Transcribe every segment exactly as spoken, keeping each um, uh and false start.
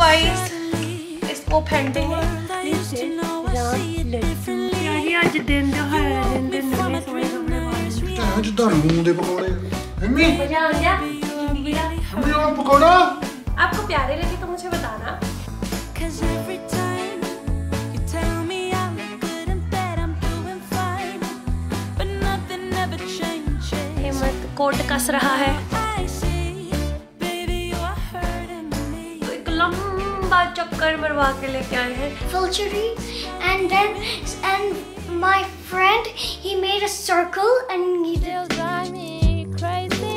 Guys इसको फेंटेंगे नीचे। यार आज दिन तो है, दिन दिन नवे सोने कपड़े पहने। ਤਾਂ ਜਿੱਦਾਂ ਮੂੰਹ ਦੇ ਪਕੌੜੇ। ਮੰਮੀ मजा आ गया जिंदगी का। ਮੰਮੀ ਉਹ ਪਕੌੜਾ आपको प्यारे लगे तो मुझे बताना। हिम्मत कोट कस रहा है तो एक लंबा चक्कर मरवा के लेके आए हैं। Filtery, and then and my friend he made a circle and he did drive me crazy.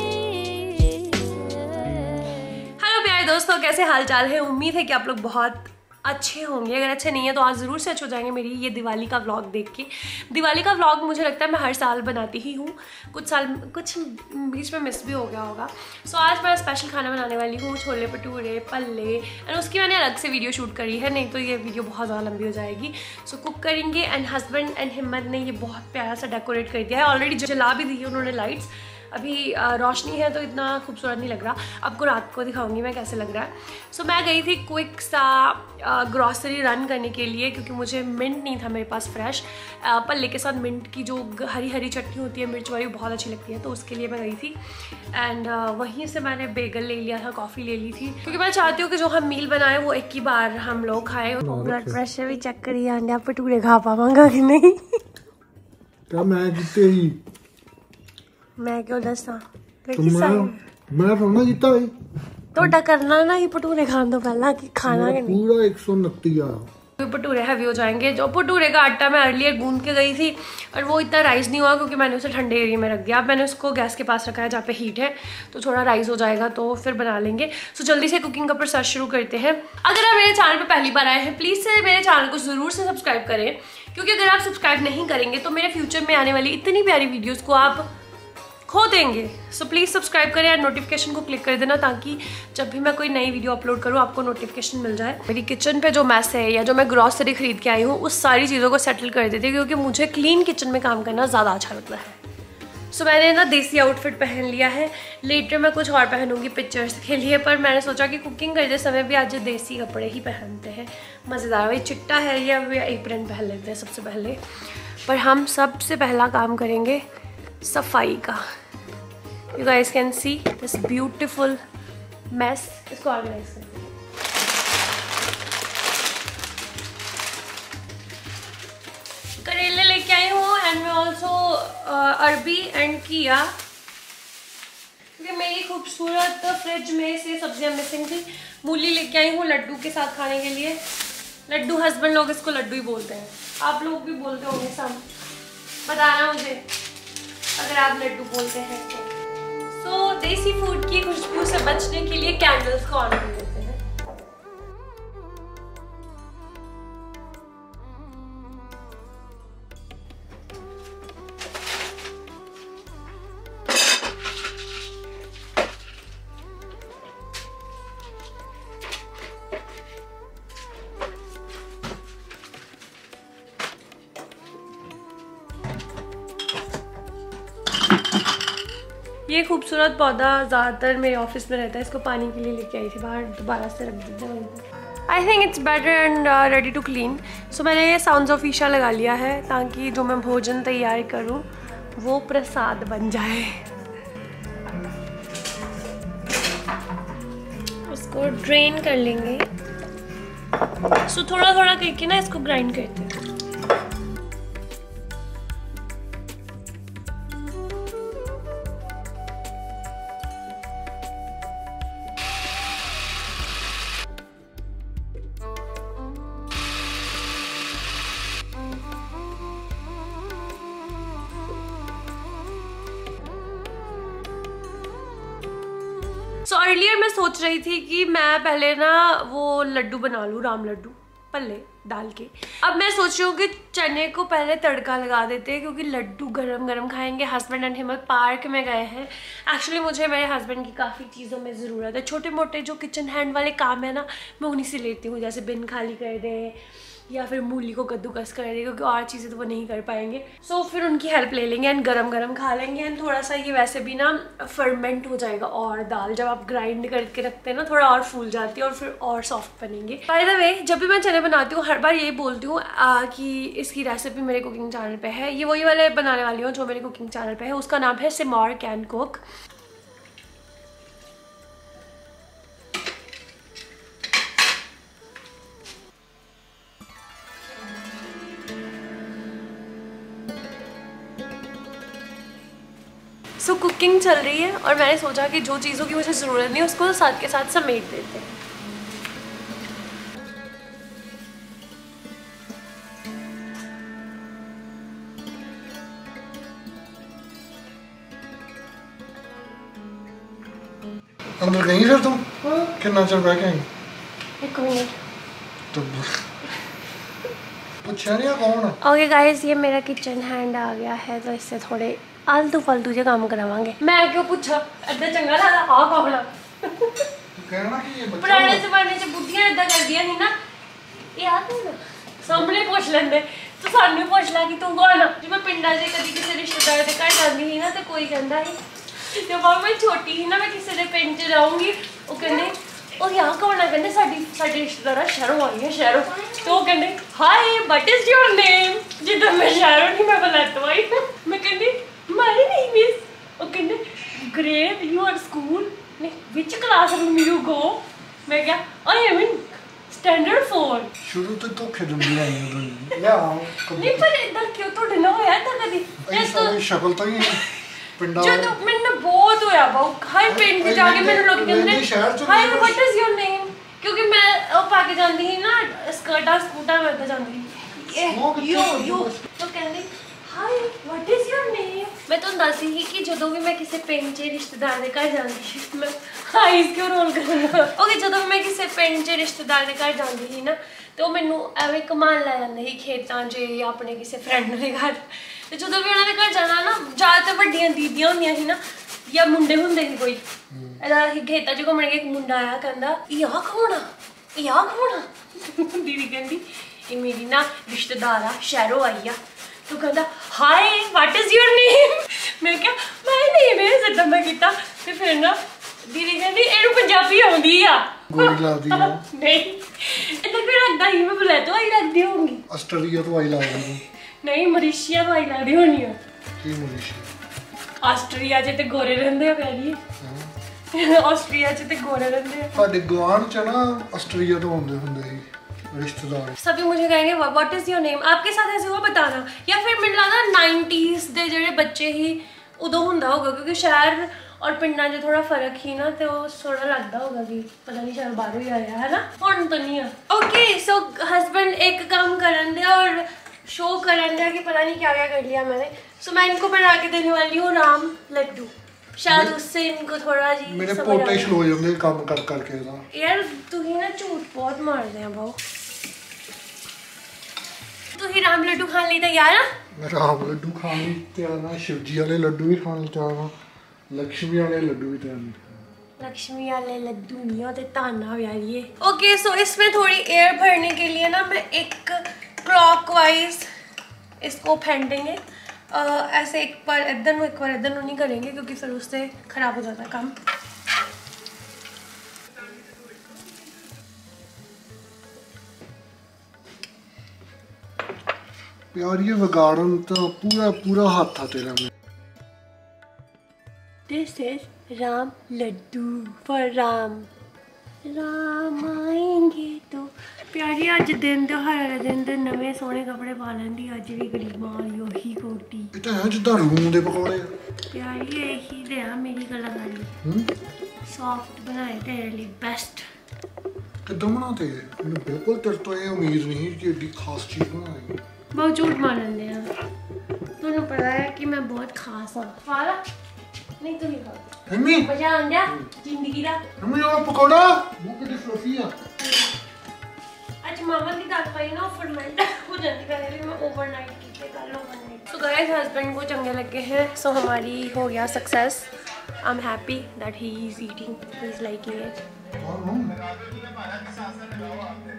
Hello प्यारे दोस्तों, कैसे हाल चाल है? उम्मीद है कि आप लोग बहुत अच्छे होंगे। अगर अच्छे नहीं है तो आज ज़रूर से अच्छे हो जाएंगे मेरी ये दिवाली का व्लॉग देख के। दिवाली का व्लॉग मुझे लगता है मैं हर साल बनाती ही हूँ, कुछ साल कुछ बीच में मिस भी हो गया होगा। सो आज मैं स्पेशल खाना बनाने वाली हूँ, छोले भटूरे पल्ले, एंड उसकी मैंने अलग से वीडियो शूट करी है, नहीं तो ये वीडियो बहुत ज़्यादा लंबी हो जाएगी। सो कुक करेंगे एंड हस्बैंड एंड हिम्मत ने ये बहुत प्यारा सा डेकोरेट कर दिया है। ऑलरेडी जला भी दी है उन्होंने लाइट्स। अभी रोशनी है तो इतना खूबसूरत नहीं लग रहा, आपको रात को दिखाऊंगी मैं कैसे लग रहा है। सो so, मैं गई थी क्विक सा ग्रॉसरी रन करने के लिए क्योंकि मुझे मिंट नहीं था मेरे पास फ्रेश। पल्ले के साथ मिंट की जो हरी हरी चटनी होती है मिर्च वाली, बहुत अच्छी लगती है, तो उसके लिए मैं गई थी। एंड वहीं से मैंने बेगल ले लिया था, कॉफ़ी ले ली थी क्योंकि मैं चाहती हूँ कि जो हम मील बनाए वो एक ही बार हम लोग खाएँ। ब्लड प्रेशर भी चेक करिए, अंडा भटूरे खा पावांगा कि नहीं। ਤਾਂ ਮੈਂ ਜਿੱਤੇ ਹੀ मैं क्यों दसा ਮੈਂ ਮੈਂ ਰੋਣਾ ਜਿੱਤਾ ਹੀ ਤੁਹਾਡਾ ਕਰਨਾ ना ही भटूरे खाने तो पहला कि खाना के नहीं। पूरा एक सौ उनतीस आ भटूरे हैवी हो जाएंगे। जो भटूरे का आटा मैं अर्लियर गूंद के गई थी और वो इतना राइस नहीं हुआ क्योंकि मैंने उसे ठंडे एरिया में रख दिया। अब मैंने उसको गैस के पास रखा है जहाँ पे हीट है, तो थोड़ा राइस हो जाएगा तो फिर बना लेंगे। सो जल्दी से कुकिंग का प्रोसेस शुरू करते हैं। अगर आप मेरे चैनल पे पहली बार आए हैं प्लीज़ से मेरे चैनल को ज़रूर से सब्सक्राइब करें, क्योंकि अगर आप सब्सक्राइब नहीं करेंगे तो मेरे फ्यूचर में आने वाली इतनी प्यारी वीडियोज़ को आप खो देंगे। सो प्लीज़ सब्सक्राइब करें और नोटिफिकेशन को क्लिक कर देना ताकि जब भी मैं कोई नई वीडियो अपलोड करूँ आपको नोटिफिकेशन मिल जाए। मेरी किचन पे जो मैस है या जो मैं ग्रॉसरी खरीद के आई हूँ उस सारी चीज़ों को सेटल कर देती है क्योंकि मुझे क्लीन किचन में काम करना ज़्यादा अच्छा लगता है। सो so, मैंने ना देसी आउटफिट पहन लिया है, लेटर मैं कुछ और पहनूंगी पिक्चर्स के लिए, पर मैंने सोचा कि कुकिंग करते समय भी आज देसी कपड़े ही पहनते हैं, मज़ेदार। वही चिट्टा है या एप्रन पहन लेते हैं सबसे पहले। पर हम सबसे पहला काम करेंगे सफाई का। You guys can see this beautiful mess. इसको ऑर्गेनाइज करें। करेले लेके आई हूँ एंड मैं ऑल्सो अरबी एंड किया क्योंकि मेरी खूबसूरत फ्रिज में से सब्जियां मिसिंग थी। मूली लेके आई हूँ लड्डू के साथ खाने के लिए। लड्डू हस्बैंड लोग इसको लड्डू ही बोलते हैं, आप लोग भी बोलते होंगे सब, बताना मुझे अगर आप लड्डू बोलते हैं तो। तो देसी फूड की खुशबू से बचने के लिए कैंडल्स को ऑन कर देते हैं। ये खूबसूरत पौधा ज़्यादातर मेरे ऑफिस में रहता है, इसको पानी के लिए लेके आई थी बाहर, दोबारा से रख देते हैं। I think it's better and ready to clean. So मैंने ये साउंड्स ऑफ ईशा लगा लिया है ताकि जो मैं भोजन तैयार करूँ वो प्रसाद बन जाए। इसको ड्रेन कर लेंगे। सो so, थोड़ा थोड़ा करके ना इसको ग्राइंड करते हैं। सो so, अर्लियर मैं सोच रही थी कि मैं पहले ना वो लड्डू बना लूँ, राम लड्डू पल्ले डाल के। अब मैं सोच रही हूँ कि चने को पहले तड़का लगा देते हैं क्योंकि लड्डू गरम गरम खाएंगे। हस्बैंड एंड हिम्मत पार्क में गए हैं। एक्चुअली मुझे मेरे हस्बैंड की काफ़ी चीज़ों में ज़रूरत है, छोटे मोटे जो किचन हैंड वाले काम है ना मैं उन्हीं से लेती हूँ, जैसे बिन खाली कर दें या फिर मूली को कद्दूकस कर देंगे, क्योंकि और चीज़ें तो वो नहीं कर पाएंगे। सो so, फिर उनकी हेल्प ले लेंगे एंड गरम गरम खा लेंगे। एंड थोड़ा सा ये वैसे भी ना फर्मेंट हो जाएगा, और दाल जब आप ग्राइंड करके रखते हैं ना थोड़ा और फूल जाती है और फिर और सॉफ्ट बनेंगे। बाय द वे, जब भी मैं चने बनाती हूँ हर बार यही बोलती हूँ कि इसकी रेसिपी मेरे कुकिंग चैनल पे है। ये वही वाले बनाने वाली हूँ जो मेरे कुकिंग चैनल पे है, उसका नाम है Seymour can cook. So so, cooking चल रही है और मैंने सोचा कि जो चीज़ों की मुझे ज़रूरत नहीं उसको साथ के साथ समेट देते हैं। अंदर गई फिर तुम? कितना चल रहा है? एक मिनट तो पूछा नहीं कौन है? ओके गाइस, ये मेरा किचन हैंड आ गया है, तो इससे थोड़े आलतू फालतू जे काम करावांगे। मैं क्यों पूछा, इतना चंगा लगा आ कौन? कहना कि ये बच्चा पुराने जमाने च बुढ़ियां इदा करदियां नहीं ना, ये आ कौन? सामने पूछ लेंदे तो सानू पूछ ला कि तू कौन है। जब मैं पिंडा जे कदी किसी रिश्तेदार दे घर जांदी ही ना तो कोई कहंदा ही, जब मैं छोटी ही ना मैं किसी दे पिंड च जाऊंगी, वो कहंदे ओ यहाँ कौन है, कहते साडी साडी रिश्तेदार शहरों आई है शहरों, तो कहते hi what is your name. जिद्दां मैं शहरों नहीं मैं बलैतो आई, मैं कहती माय नेम इज, ओ कहते great you are school, which classroom you go. मैं क्या I am in standard four. शुरू तो धोखे दिंदी आई है ले आओ नहीं, पर इधर क्यों ਤੁਹਾਡੇ ਨਾਲ ਹੋਇਆ ਤਾਂ ਕਦੀ ਇਸ ਤੋਂ ਸ਼ਕਲ ਤਾਂ ਹੀ ਪਿੰਡਾਂ ਜਦੋਂ ਮੈਨੂੰ ਬਹੁਤ ਹੋਇਆ ਬਾਉ ਹਾਈ ਪਿੰਡ ਵਿੱਚ ਜਾ ਕੇ ਮੈਨੂੰ ਲੋਕ ਕਹਿੰਦੇ ਹਾਈ ਵਾਟ ਇਜ਼ ਯੋਰ ਨੇਮ, ਕਿਉਂਕਿ ਮੈਂ ਉਹ ਪਾ ਕੇ ਜਾਂਦੀ ਸੀ ਨਾ ਸਕਰਟਾਂ ਸਕੂਟਾਂ ਮੈਂ ਤਾਂ ਜਾਂਦੀ ਸੀ ਯੋ ਯੋ, ਤਾਂ ਕਹਿੰਦੇ ਹਾਈ ਵਾਟ ਇਜ਼ ਯੋਰ ਨੇਮ। ਮੈਂ ਤੁਹਾਨੂੰ ਦੱਸਦੀ ਸੀ ਕਿ ਜਦੋਂ ਵੀ ਮੈਂ ਕਿਸੇ ਪਿੰਡ 'ਚ ਰਿਸ਼ਤੇਦਾਰ ਦੇ ਘਰ ਜਾਂਦੀ ਸੀ, ਮੈਂ ਹਾਈ ਕਿਉਂ ਰੋਲ ਕਰਨਾ ਓਕੇ, ਜਦੋਂ ਵੀ ਮੈਂ ਕਿਸੇ ਪਿੰਡ 'ਚ ਰਿਸ਼ਤੇਦਾਰ ਦੇ ਘਰ ਜਾਂਦੀ ਸੀ ਨਾ ਤੇ ਉਹ ਮੈਨੂੰ ਐਵੇਂ ਘੁਮਾਉਣ ਲੈ ਜਾਂਦੇ ਸੀ ਖੇਤਾਂ 'ਚ ਜਾਂ ਆਪਣੇ ਕਿਸੇ ਫਰੈਂਡ ਦੇ ਘਰ। ਤੇ ਜਦੋਂ ਵੀ ਉਹਨਾਂ ਦੇ ਘਰ ਜਾਣਾ ਨਾ ਜ਼ਿਆਦਾਤਰ ਵੱਡੀਆਂ ਦੀਦੀਆਂ ਹੁੰਦੀਆਂ ਸੀ ਨਾ ਜਾਂ ਮੁੰਡੇ ਹੁੰਦੇ ਸੀ, ਕੋਈ ਇਹਦਾ ਖੇਤਾਂ 'ਚ ਘੁੰਮਣ ਕੇ ਇੱਕ ਮੁੰਡਾ ਆਇਆ ਕਹਿੰਦਾ ਇਹ ਆ ਕੌਣ ਆ, ਇਹ ਆ ਕੌਣ ਆ। ਦੀਦੀ ਕਹਿੰਦੀ ਇਹ ਮੇਰੀ ਨਾ ਰਿਸ਼ਤੇਦਾਰ ਆ ਸ਼ਹਿਰੋਂ ਆਈ ਆ, ਤੂੰ ਕਹਿੰਦਾ hi what is your name. ਮੈਂ ਕਿਹਾ ਮੈਂ ਨੇਮ ਹੈ ਸਿੱਧਾ ਮੈਂ ਕੀਤਾ, ਤੇ ਫਿਰ ਨਾ ਦੀਦੀ ਕਹਿੰਦੀ ਇਹਨੂੰ ਪੰਜਾਬੀ ਆਉਂਦੀ ਆ। ਗੋਲੀ ਲੱਗਦੀ ਆ ਨਹੀਂ ਇੱਦਾਂ ਕਿਉਂ ਲੱਗਦਾ ਸੀ, ਮੈਂ ਬਲੈਤੋਂ ਆਈ ਲੱਗਦੀ ਹੋਊਗੀ, ਆਸਟ੍ਰੇਲੀਆ ਤੋਂ ਆਈ ਲੱਗਦੀ ਨਹੀਂ ਮਰੀਸ਼ੀਆ ਤੋਂ ਆਈ ਲੱਗਦੀ ਹੋਣੀ ਆ। ਕੀ ਮਰੀਸ਼ੀਆ? ਆਸਟ੍ਰੇਲੀਆ 'ਚ ਤੇ ਗੋਰੇ ਰਹਿੰਦੇ ਆ ਕਹਿ ਆਸਟ੍ਰੇਲੀਆ 'ਚ ਤੇ ਗੋਰੇ ਰਹਿੰਦੇ ਆ। ਸਾਡੇ ਗੁਆਂਢ 'ਚ ਨਾ ਆਸਟ੍ਰੇਲੀਆ ਤੋਂ ਆਉਂਦੇ ਹੁੰਦੇ ਸੀ रिश्तेदार। सभी मुझे कहेंगे व्हाट इज योर नेम, आपके साथ ऐसे हुआ बताना, या फिर मैंने लगता नाइनटीज़ के जो बच्चे ही उदों होंदा होगा, क्योंकि शहर और पिंडा जो थोड़ा फर्क ही ना, तो थोड़ा लगता होगा कि पता नहीं शहर बाहरों ही आया है ना, हुण तो नहीं है। ओके सो हस्बैंड एक काम करन दिया और शो करन दिया कि पता नहीं क्या क्या कर लिया मैंने। सो मैं इनको बना के देने वाली हूँ राम लड्डू, शायद उससे इनको थोड़ा जी मेरे पोटे स्लो हो जाते काम कर करके ना यार। तू ही ना झूठ बहुत मारते हैं भाऊ, तू ही राम लड्डू खाने ਲਈ ਤਿਆਰ ਆ? ਮੈਂ ਰਾਮ ਲੱਡੂ ਖਾਣ ਲਈ ਤਿਆਰ ਆ, शिवजी वाले लड्डू भी खाने ਲਈ ਤਿਆਰ ਆ, लक्ष्मी वाले लड्डू भी ਤਿਆਰ ਆ। लक्ष्मी वाले लड्डू नहीं होते ताना यारिए। ओके सो इसमें थोड़ी एयर भरने के लिए ना मैं एक क्लॉकवाइज इसको फेंटेंगे, ऐसे एक बार इधर एक बार इधर नहीं करेंगे क्योंकि फिर उससे खराब हो जाता है काम। यार ये विगाड़न तो पूरा पूरा हाथ था तेरा में। This is Ram Laddu for Ram, Ram आएंगे तो प्यारी अज दिन त्योहार वाले दिन ते नवे सोहने कपड़े पा लैंदी, अज भी गरीबां वाली ओही कोटी। ये तो है जिद्दां रूम दे पकौड़े प्यारी यही ते आ मेरी कलाकारी, सॉफ्ट बनाए तेरे लिए बेस्ट। किद्दां बनाते? मैंने बिल्कुल तेरे तो ये उम्मीद नहीं कि एडी खास चीज बनाएगी। बहुत झूठ मारन दे आ, तुहानू पता है कि मैं बहुत खास हाँ। वाला नहीं तू नहीं खा मम्मी मजा आ गया जिंदगी दा। मम्मी वो पकौड़ा वो कितनी फ्लफी है। आज मामा की दाल पाई ना फर्मेंट हो जाती पहले भी मैं ओवरनाइट की थी, कल ओवरनाइट। सो गाइस हस्बैंड को चंगे लगे हैं, सो so हमारी हो गया success. I am happy that he is eating, he is liking it.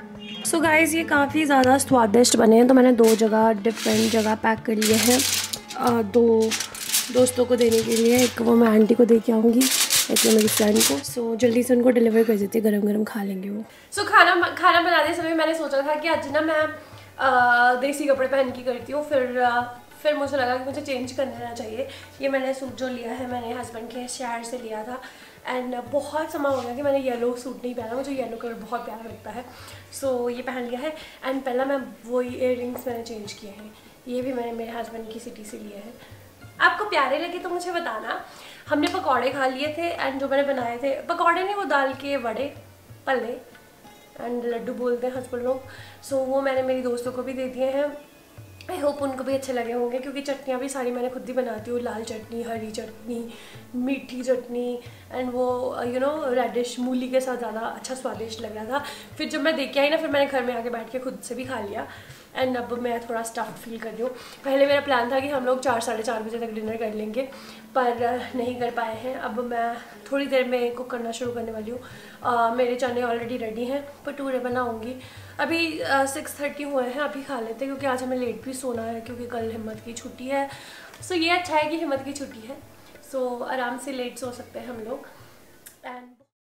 So guys ये काफ़ी ज़्यादा स्वादिष्ट बने हैं, तो मैंने दो जगह डिफरेंट जगह पैक कर लिए हैं, दो दोस्तों को देने के लिए। एक वो मैं आंटी को दे के आऊँगी, एक वो मेरी फ्रेंड को। सो so, जल्दी से उनको डिलीवर कर देती है, गरम गरम खा लेंगे वो। सो so, खाना खाना बनाते समय मैंने सोचा था कि आज ना मैं आ, देसी कपड़े पहन के करती हूँ, फिर आ, फिर मुझे लगा कि मुझे चेंज कर लेना चाहिए। ये मैंने सूट जो लिया है मैंने हस्बैंड के शहर से लिया था, एंड बहुत समय हो गया कि मैंने येलो सूट नहीं पहना, मुझे येलो कलर बहुत प्यारा लगता है। सो so, ये पहन लिया है। एंड पहला मैं वही इयर रिंग्स मैंने चेंज किए हैं, ये भी मैंने मेरे हस्बैंड की सिटी से लिए हैं। आपको प्यारे लगे तो मुझे बताना। हमने पकौड़े खा लिए थे, एंड जो मैंने बनाए थे पकौड़े नहीं, वो दाल के वड़े, पल्ले एंड लड्डू बोलते हैं हस्बैंड लोग। सो so, वो मैंने मेरी दोस्तों को भी दे दिए हैं। आई होप उनको भी अच्छे लगे होंगे, क्योंकि चटनियाँ भी सारी मैंने खुद ही बनाती हूँ। लाल चटनी, हरी चटनी, मीठी चटनी, एंड वो यू नो रेडिश मूली के साथ ज़्यादा अच्छा स्वादिष्ट लग रहा था। फिर जब मैं देख के आई ना, फिर मैंने घर में आके बैठ के खुद से भी खा लिया, एंड अब मैं थोड़ा स्टफ्ड फील कर रही हूँ। पहले मेरा प्लान था कि हम लोग चार साढ़े चार बजे तक डिनर कर लेंगे, पर नहीं कर पाए हैं। अब मैं थोड़ी देर में कुक करना शुरू करने वाली हूँ। मेरे चने ऑलरेडी रेडी हैं, भटूरे बनाऊँगी। अभी सिक्स थर्टी हुए हैं, अभी खा लेते हैं, क्योंकि आज हमें लेट भी सोना है, क्योंकि कल हिम्मत की छुट्टी है। सो so, ये अच्छा है कि हिम्मत की छुट्टी है, सो so, आराम से लेट सो सकते हैं हम लोग। एंड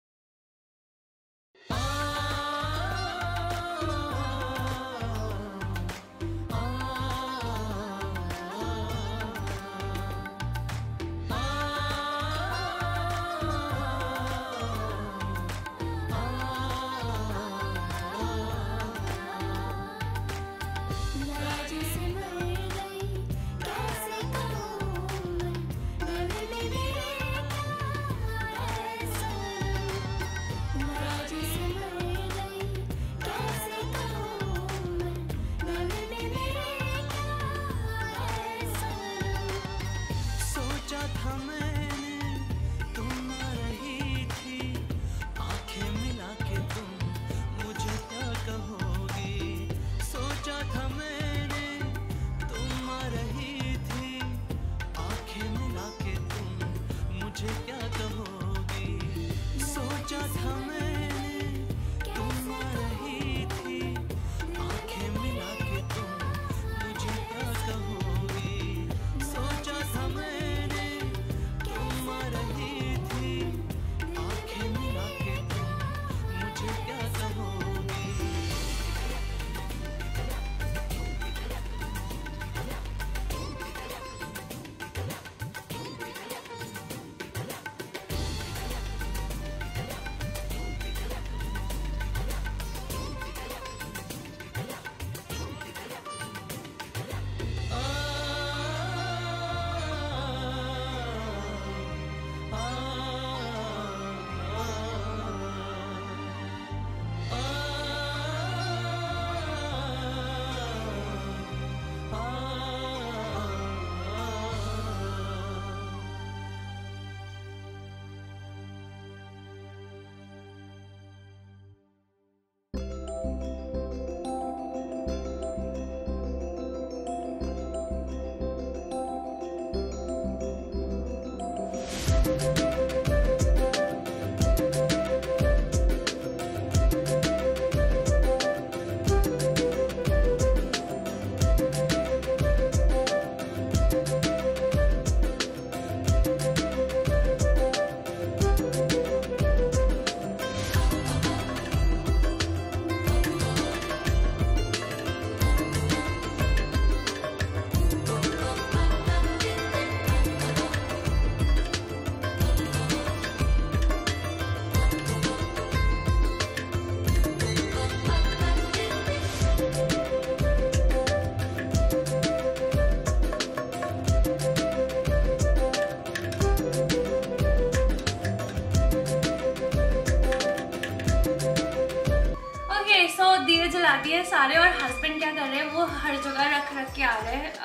दिए जला दिए सारे, और हस्बैंड क्या कर रहे हैं, वो हर जगह रख रख के आ रहे हैं।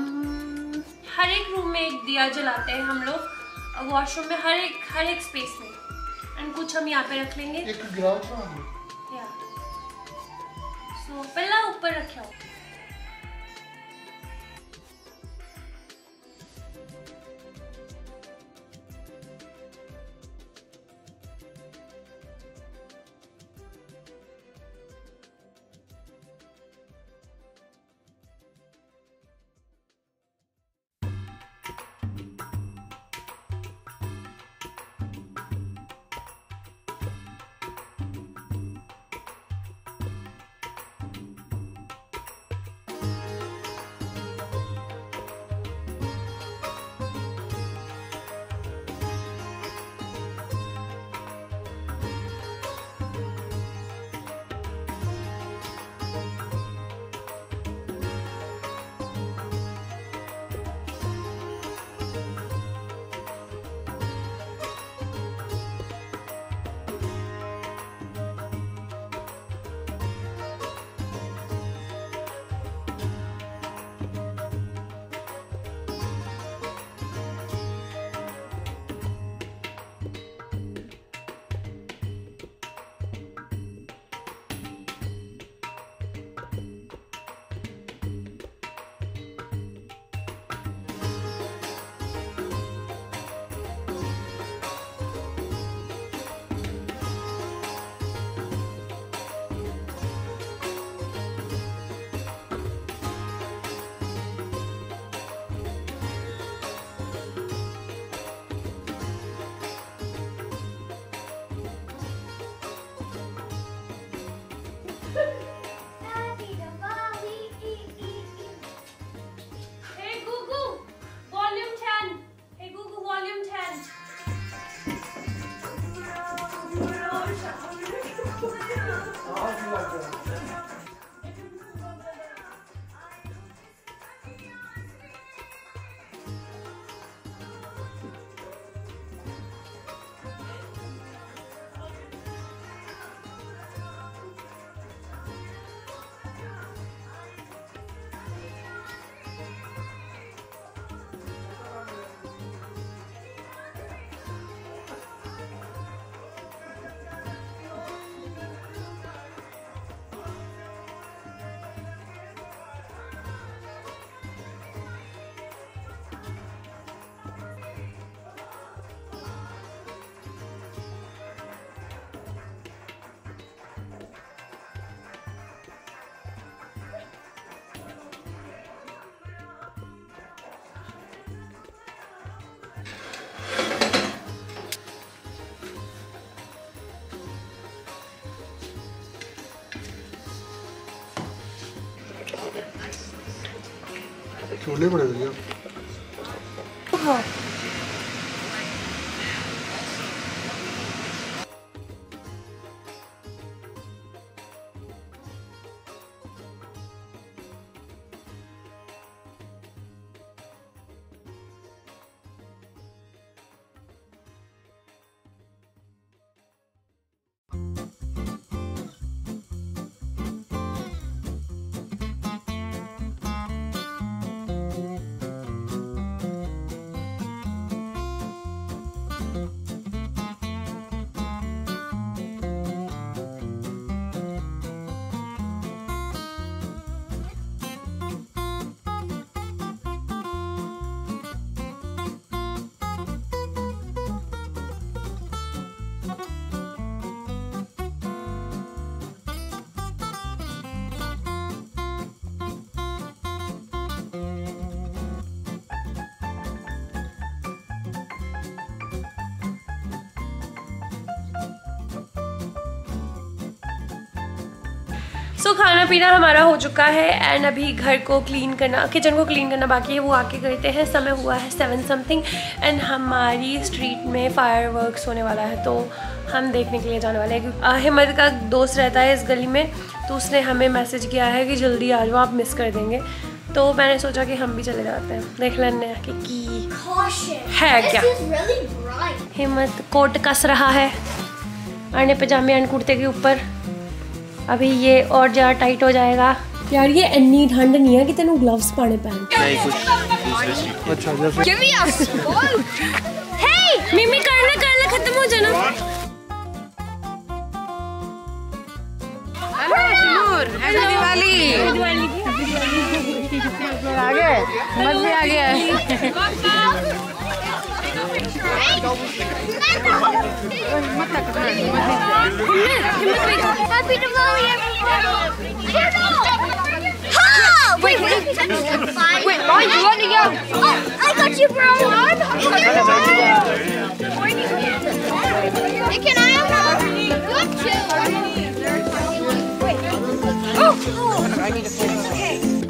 um, हर एक रूम में एक दिया जलाते हैं हम लोग, वॉशरूम में, हर एक हर एक स्पेस में, एंड कुछ हम यहाँ पे रख लेंगे। एक गिलास या सो पहला ऊपर रखे हो। छोले बड़े भैया। हाँ। सो so, खाना पीना हमारा हो चुका है एंड अभी घर को क्लीन करना, किचन को क्लीन करना बाकी है। वो आके करते हैं। समय हुआ है सेवन समथिंग एंड हमारी स्ट्रीट में फायर वर्क्स होने वाला है, तो हम देखने के लिए जाने वाले हैं। अहमद का दोस्त रहता है इस गली में, तो उसने हमें मैसेज किया है कि जल्दी आ जाओ, आप मिस कर देंगे। तो मैंने सोचा कि हम भी चले जाते हैं, देख लेने कि की है क्या। हिम्मत कोट कस रहा है आने पजामे एंड कुर्ते के ऊपर। अभी ये और ज़्यादा टाइट हो जाएगा। यार ये इतनी ठंड नहीं है कि तेनू ग्लव्स पाने पैन। अच्छा जैसे हे मिमी करना करना खत्म हो जाना। हैप्पी दिवाली। आ गए मत भी आ गया है। Happy Diwali, everyone! Oh, wait, wait, wait, why you want to go? Oh, I got you, bro. Hey, can I have one? You too. Wait. Oh, I need to play. Okay.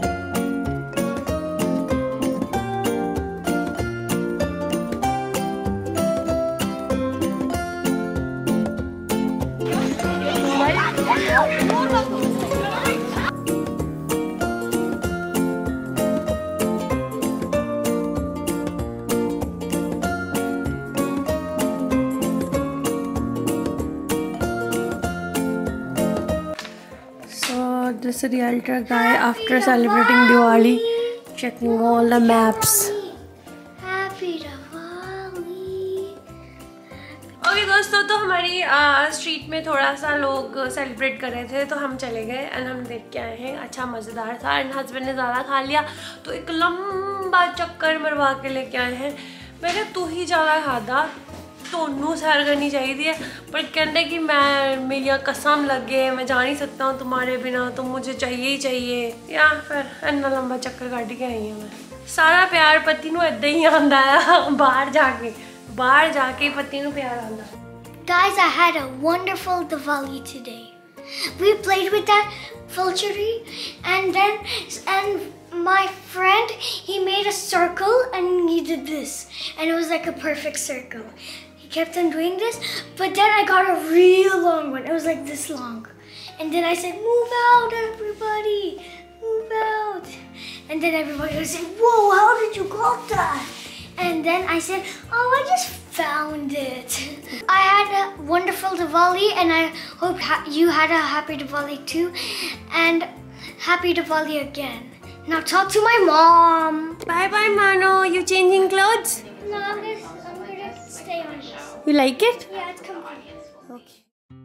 This realtor guy after celebrating Diwali checking all the maps. Happy Diwali. Okay दोस्तों, तो हमारी street में थोड़ा सा लोग celebrate कर रहे थे, तो हम चले गए एंड हम देख के आए हैं। अच्छा मज़ेदार था एंड हस्बैंड ने ज़्यादा खा लिया तो एक लंबा चक्कर मरवा के लेके आए हैं। मैंने तू ही ज़्यादा खादा, तोनू सैर करनी चाहिए, पर कहते कि मैं मेरी कसम लगे मैं जा नहीं सकता हूँ तुम्हारे बिना, तो मुझे चाहिए ही चाहिए। या फिर इन्ना लंबा चक्कर काट के आई हूँ मैं। सारा प्यार पति नू इदा ही आंदा है, बाहर जाके बाहर जाके पति नू प्यार आंदा। Guys, I had a wonderful Diwali today. We played with that vulture and then and my friend, he made a circle and he did this and it was like a perfect circle. He kept on doing this, but then I got a real long one. It was like this long. And then I said, move out, everybody, move out. And then everybody was saying, whoa, how did you got that? And then I said, oh, I just found it. I had a wonderful Diwali, and I hope ha you had a happy Diwali too. And happy Diwali again. Now talk to my mom. Bye bye, Mano. You changing clothes? No, I'm gonna, I'm gonna stay on this. You like it? Yeah, it's comfy. Okay.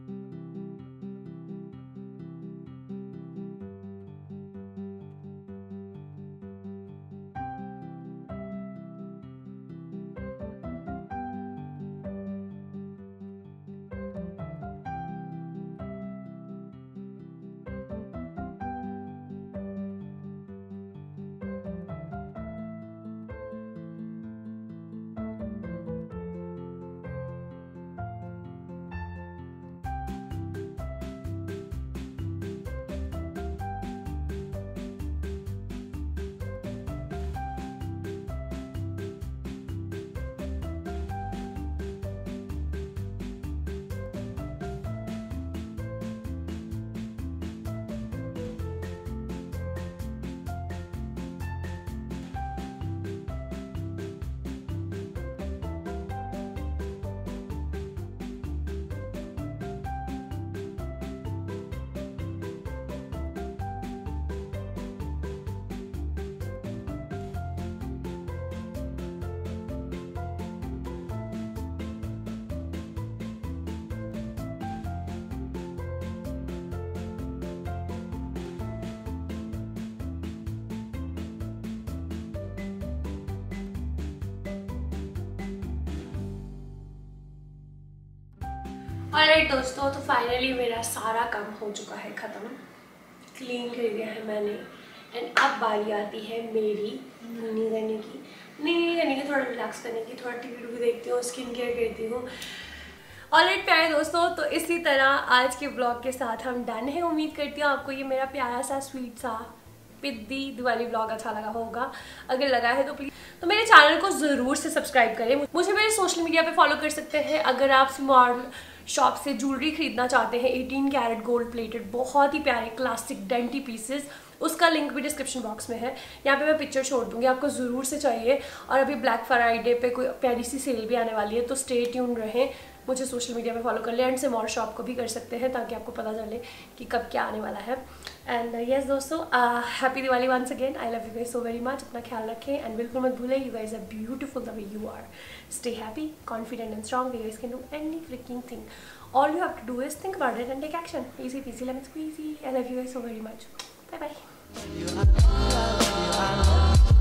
Alright दोस्तों, तो finally मेरा सारा काम हो चुका है ख़त्म। Clean कर दिया है मैंने एंड अब बारी आती है मेरी नीनी करने की नीनी करने की थोड़ा रिलैक्स करने की, थोड़ा टीवी टूवी देखती हूँ, स्किन केयर करती हूँ। ऑलराइट प्यारे दोस्तों, तो इसी तरह आज के ब्लॉग के साथ हम डन है। उम्मीद करती हूँ आपको ये मेरा प्यारा सा स्वीट सा पिद्दी दिवाली ब्लॉग अच्छा लगा होगा। अगर लगा है तो प्लीज़ तो मेरे चैनल को ज़रूर से सब्सक्राइब करें। मुझे मेरे सोशल मीडिया पे फॉलो कर सकते हैं। अगर आप स्मॉल शॉप से ज्वेलरी खरीदना चाहते हैं, एटीन कैरेट गोल्ड प्लेटेड बहुत ही प्यारे क्लासिक डेंटी पीसेस, उसका लिंक भी डिस्क्रिप्शन बॉक्स में है। यहाँ पे मैं पिक्चर छोड़ दूँगी, आपको ज़रूर से चाहिए। और अभी ब्लैक फ्राइडे पे कोई प्यारी सी सेल भी आने वाली है, तो स्टे ट्यून रहें। मुझे सोशल मीडिया पे फॉलो कर लें एंड से मोर शॉप को भी कर सकते हैं ताकि आपको पता चले कि कब क्या आने वाला है। एंड यस दोस्तों, happy Diwali once again. I love you guys so very much. अपना ख्याल रखें एंड बिल्कुल मत भूलें, you guys are beautiful the way you are. Stay happy, confident and strong. You guys can do any freaking thing. All you have to do is think about it and take action. Easy peasy lemon squeezy. I love you guys so very much. Bye bye.